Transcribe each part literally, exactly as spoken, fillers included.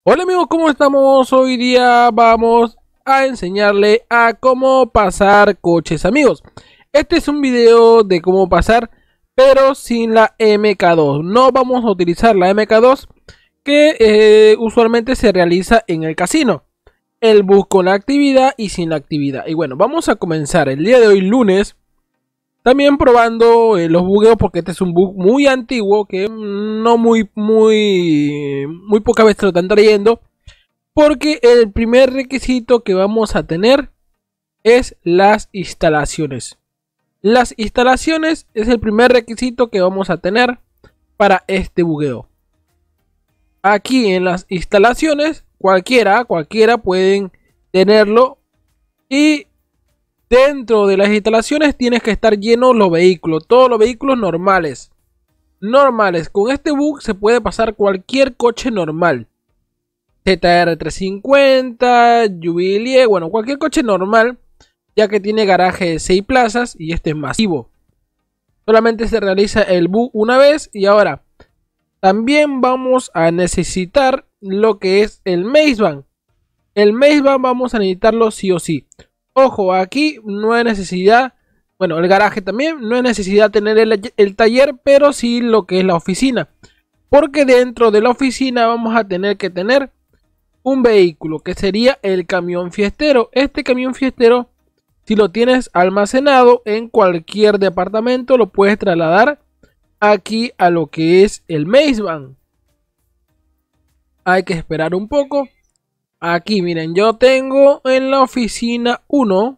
Hola amigos, ¿cómo estamos? Hoy día vamos a enseñarle a cómo pasar coches, amigos. Este es un video de cómo pasar, pero sin la M K dos. No vamos a utilizar la M K dos que eh, usualmente se realiza en el casino. El bus con la actividad y sin la actividad. Y bueno, vamos a comenzar el día de hoy, lunes. También probando eh, los bugueos, porque este es un bug muy antiguo que no muy, muy, muy pocas veces lo están trayendo. Porque el primer requisito que vamos a tener es las instalaciones. Las instalaciones es el primer requisito que vamos a tener para este bugueo. Aquí en las instalaciones, cualquiera, cualquiera pueden tenerlo. Y dentro de las instalaciones tienes que estar lleno los vehículos, todos los vehículos normales. Normales, con este bug se puede pasar cualquier coche normal. Z R trescientos cincuenta, Jubilee, bueno, cualquier coche normal, ya que tiene garaje de seis plazas y este es masivo. Solamente se realiza el bug una vez y ahora también vamos a necesitar lo que es el Maze Van. El Maze Van vamos a necesitarlo sí o sí. Ojo, aquí no hay necesidad, bueno, el garaje también, no hay necesidad de tener el, el taller, pero sí lo que es la oficina. Porque dentro de la oficina vamos a tener que tener un vehículo, que sería el camión fiestero. Este camión fiestero, si lo tienes almacenado en cualquier departamento, lo puedes trasladar aquí a lo que es el Maze Van. Hay que esperar un poco. Aquí miren, yo tengo en la oficina uno.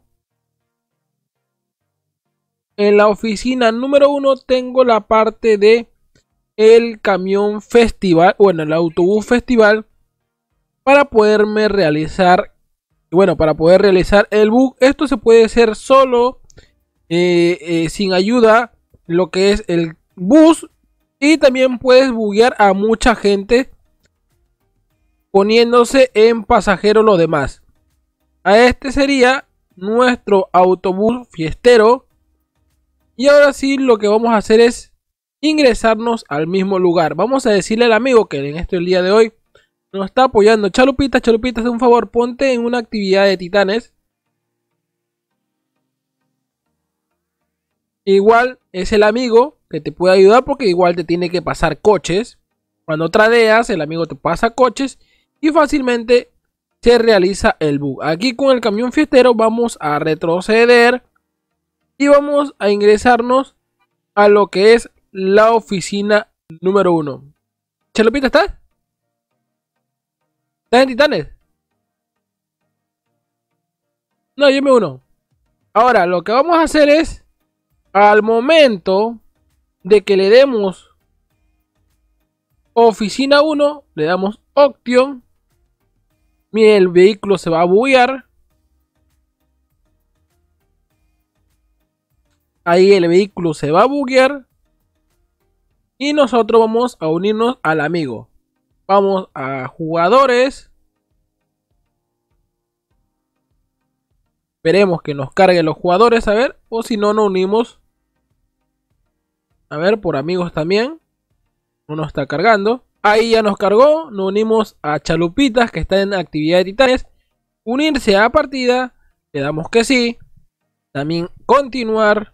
En la oficina número uno tengo la parte de el camión festival, bueno, el autobús festival, para poderme realizar, bueno, para poder realizar el bug. Esto se puede hacer solo, eh, eh, sin ayuda, lo que es el bus. Y también puedes buguear a mucha gente poniéndose en pasajero los demás. A este sería nuestro autobús fiestero. Y ahora sí, lo que vamos a hacer es ingresarnos al mismo lugar. Vamos a decirle al amigo que en este el día de hoy nos está apoyando. Chalupita, Chalupita, haz un favor, ponte en una actividad de titanes. Igual es el amigo que te puede ayudar, porque igual te tiene que pasar coches. Cuando tradeas, el amigo te pasa coches y fácilmente se realiza el bug. Aquí con el camión fiestero vamos a retroceder y vamos a ingresarnos a lo que es la oficina número uno. Chalupita, ¿estás? ¿Estás en titanes? No, yo me uno. Ahora lo que vamos a hacer es, al momento de que le demos oficina uno, le damos option. Mire, el vehículo se va a buguear. Ahí el vehículo se va a buguear. Y nosotros vamos a unirnos al amigo. Vamos a jugadores. Esperemos que nos carguen los jugadores, a ver. O si no, nos unimos. A ver, por amigos también. No nos está cargando. Ahí ya nos cargó. Nos unimos a Chalupitas, que está en actividad de titanes. Unirse a partida. Le damos que sí. También continuar.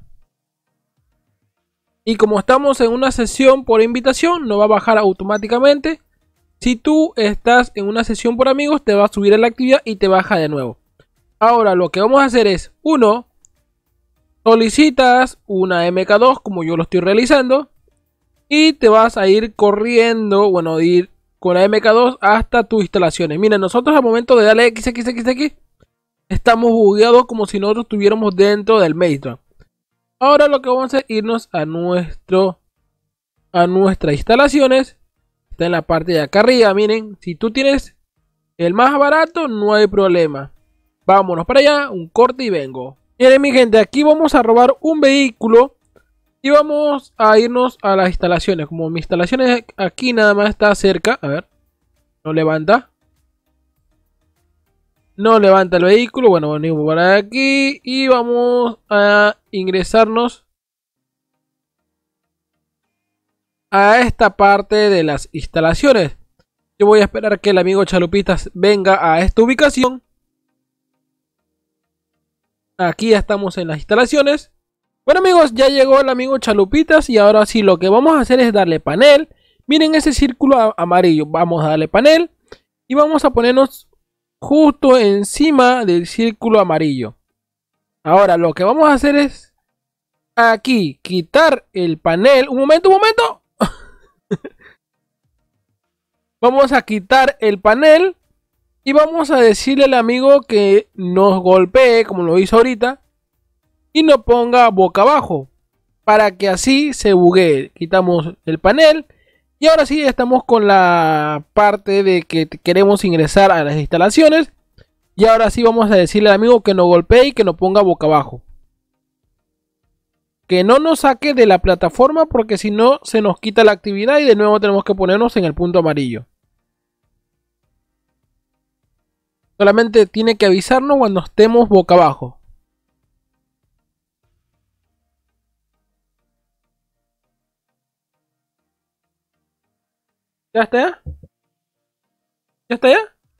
Y como estamos en una sesión por invitación, nos va a bajar automáticamente. Si tú estás en una sesión por amigos, te va a subir a la actividad y te baja de nuevo. Ahora lo que vamos a hacer es, uno, solicitas una M K dos como yo lo estoy realizando. Y te vas a ir corriendo, bueno, ir con la M K dos hasta tus instalaciones. Miren, nosotros al momento de darle X, X, X, X, estamos bugueados como si nosotros estuviéramos dentro del Maze Van. Ahora lo que vamos a hacer es irnos a nuestro a nuestras instalaciones. Está en la parte de acá arriba. Miren, si tú tienes el más barato, no hay problema. Vámonos para allá, un corte y vengo. Miren mi gente, aquí vamos a robar un vehículo y vamos a irnos a las instalaciones. Como mi instalaciones aquí nada más está cerca. A ver, no levanta. No levanta el vehículo. Bueno, venimos por aquí y vamos a ingresarnos a esta parte de las instalaciones. Yo voy a esperar que el amigo Chalupitas venga a esta ubicación. Aquí ya estamos en las instalaciones. Bueno amigos, ya llegó el amigo Chalupitas y ahora sí lo que vamos a hacer es darle panel. Miren ese círculo amarillo, vamos a darle panel y vamos a ponernos justo encima del círculo amarillo. Ahora lo que vamos a hacer es aquí quitar el panel. Un momento, un momento. Vamos a quitar el panel y vamos a decirle al amigo que nos golpee como lo hizo ahorita y nos ponga boca abajo para que así se buguee. Quitamos el panel y ahora sí estamos con la parte de que queremos ingresar a las instalaciones. Y ahora sí vamos a decirle al amigo que nos golpee y que nos ponga boca abajo. Que no nos saque de la plataforma porque si no se nos quita la actividad y de nuevo tenemos que ponernos en el punto amarillo. Solamente tiene que avisarnos cuando estemos boca abajo. ¿Ya está? ¿Ya está ya?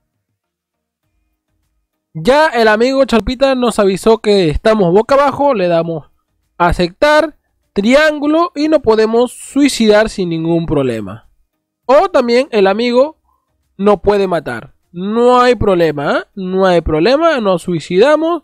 Ya el amigo Chalpita nos avisó que estamos boca abajo, le damos a aceptar, triángulo y nos podemos suicidar sin ningún problema. O también el amigo no puede matar. No hay problema, ¿eh? No hay problema, nos suicidamos.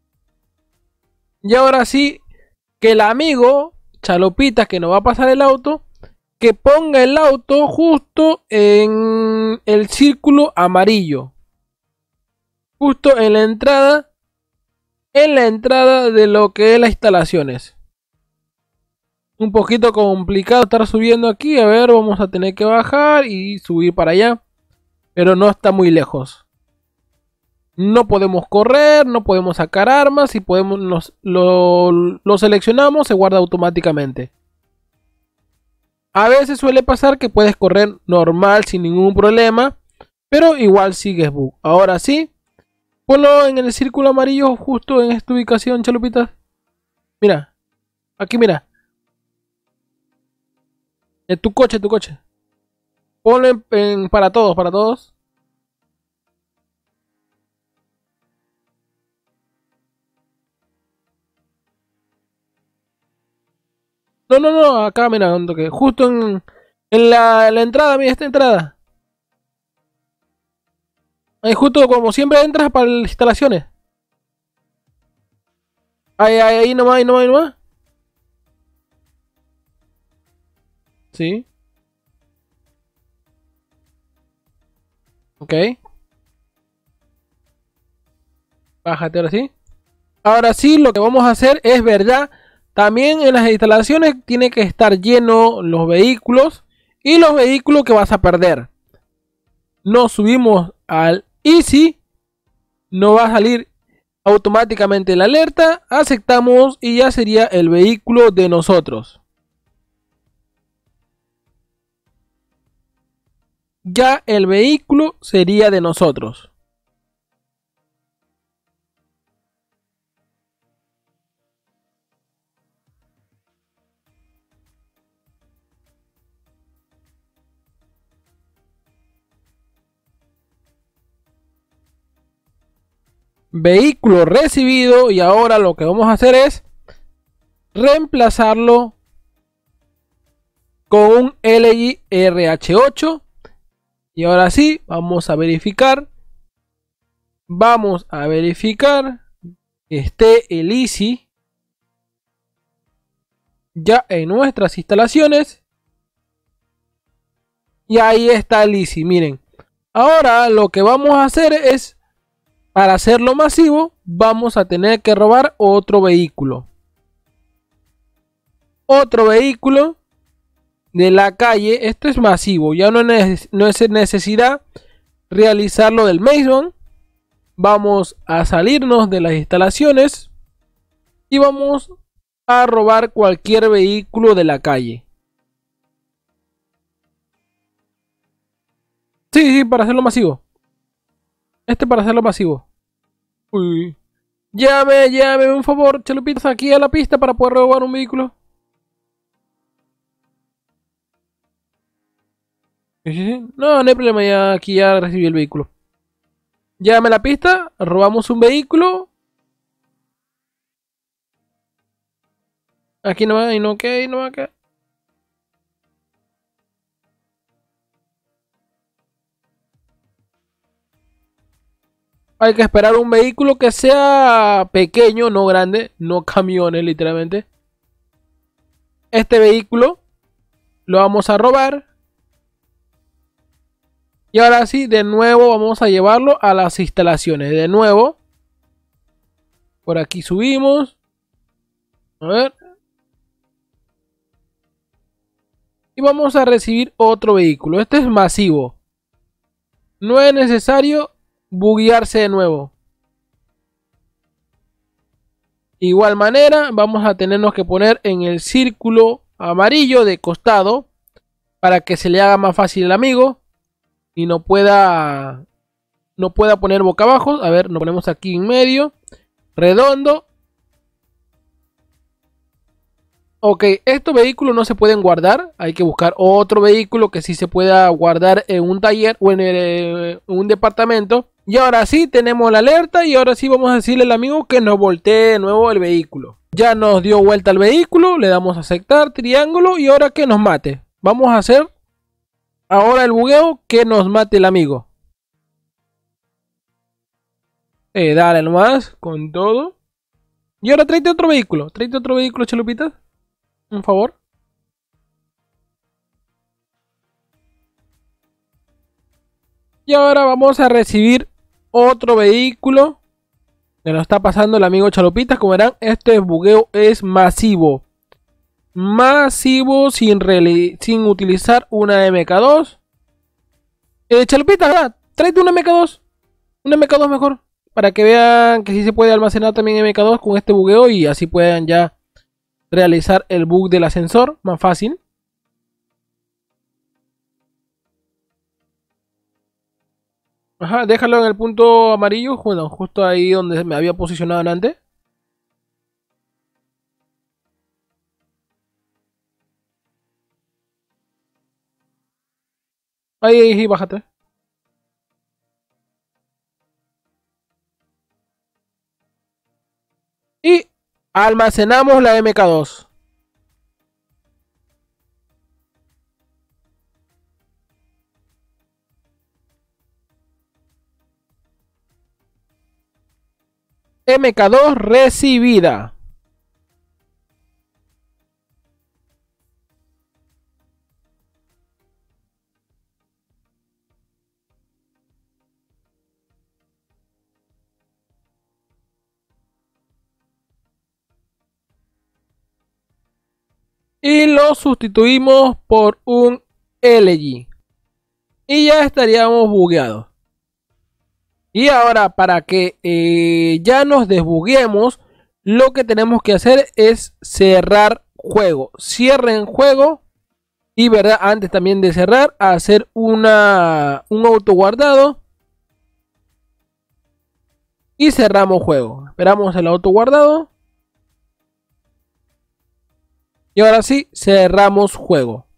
Y ahora sí, que el amigo Chalopita que nos va a pasar el auto, que ponga el auto justo en el círculo amarillo. Justo en la entrada, en la entrada de lo que es las instalaciones. Un poquito complicado estar subiendo aquí. A ver, vamos a tener que bajar y subir para allá. Pero no está muy lejos. No podemos correr, no podemos sacar armas. Si podemos, nos, lo, lo seleccionamos, se guarda automáticamente. A veces suele pasar que puedes correr normal sin ningún problema. Pero igual sigues bug. Ahora sí. Ponlo en el círculo amarillo justo en esta ubicación, Chalupitas. Mira. Aquí, mira. En tu coche, tu coche. Ponlo en, en, para todos, para todos. No, no, no. Acá, mira. Justo en, en la, la entrada, mira, esta entrada. Ahí justo como siempre entras para las instalaciones. Ahí, ahí, ahí nomás, ahí nomás, ahí nomás. Sí. Ok. Bájate ahora sí. Ahora sí, lo que vamos a hacer es verdad. También en las instalaciones tiene que estar lleno los vehículos. Y los vehículos que vas a perder. Nos subimos al Easy. No va a salir automáticamente la alerta. Aceptamos y ya sería el vehículo de nosotros. Ya el vehículo sería de nosotros. Vehículo recibido y ahora lo que vamos a hacer es reemplazarlo con un L G R H ocho y ahora sí vamos a verificar vamos a verificar que esté el Easy ya en nuestras instalaciones y ahí está el Easy. Miren, ahora lo que vamos a hacer es, para hacerlo masivo, vamos a tener que robar otro vehículo. Otro vehículo de la calle. Esto es masivo. Ya no es, no es necesidad realizarlo del Mason. Vamos a salirnos de las instalaciones. Y vamos a robar cualquier vehículo de la calle. Sí, sí, para hacerlo masivo. Este para hacerlo masivo. Uy. Llame, llame, un favor, Chalupitas, aquí a la pista para poder robar un vehículo. Sí, sí, sí. No, no hay problema, ya aquí ya recibí el vehículo. Llévame a la pista, robamos un vehículo. Aquí no va, y no que, y no va que. Hay que esperar un vehículo que sea pequeño, no grande, no camiones literalmente. Este vehículo lo vamos a robar. Y ahora sí, de nuevo vamos a llevarlo a las instalaciones. De nuevo. Por aquí subimos. A ver. Y vamos a recibir otro vehículo. Este es masivo. No es necesario buguearse de nuevo. Igual manera, vamos a tenernos que poner en el círculo amarillo de costado para que se le haga más fácil al amigo y no pueda no pueda poner boca abajo. A ver, nos ponemos aquí en medio, redondo. Ok, estos vehículos no se pueden guardar. Hay que buscar otro vehículo que sí se pueda guardar en un taller o en, el, en un departamento. Y ahora sí tenemos la alerta y ahora sí vamos a decirle al amigo que nos voltee de nuevo el vehículo. Ya nos dio vuelta el vehículo, le damos a aceptar, triángulo y ahora que nos mate. Vamos a hacer ahora el bugueo que nos mate el amigo. Eh, dale nomás, con todo. Y ahora tráete otro vehículo, tráete otro vehículo, chalupitas. Un favor. Y ahora vamos a recibir otro vehículo. Me lo está pasando el amigo Chalupitas. Como verán, este bugueo es masivo. Masivo sin, sin utilizar una M K dos. Eh, Chalupitas, ¿verdad? Tráete una M K dos. Una M K dos mejor. Para que vean que sí se puede almacenar también M K dos con este bugueo. Y así puedan ya realizar el bug del ascensor más fácil. Ajá, déjalo en el punto amarillo, bueno, justo ahí donde me había posicionado antes. Ahí, ahí, ahí, bájate. Y almacenamos la M K dos. M K dos recibida. Y lo sustituimos por un L G. Y ya estaríamos bugueados. Y ahora para que eh, ya nos desbuguemos, lo que tenemos que hacer es cerrar juego. Cierren juego. Y verdad, antes también de cerrar, hacer una, un auto guardado. Y cerramos juego. Esperamos el auto guardado. Y ahora sí, cerramos juego.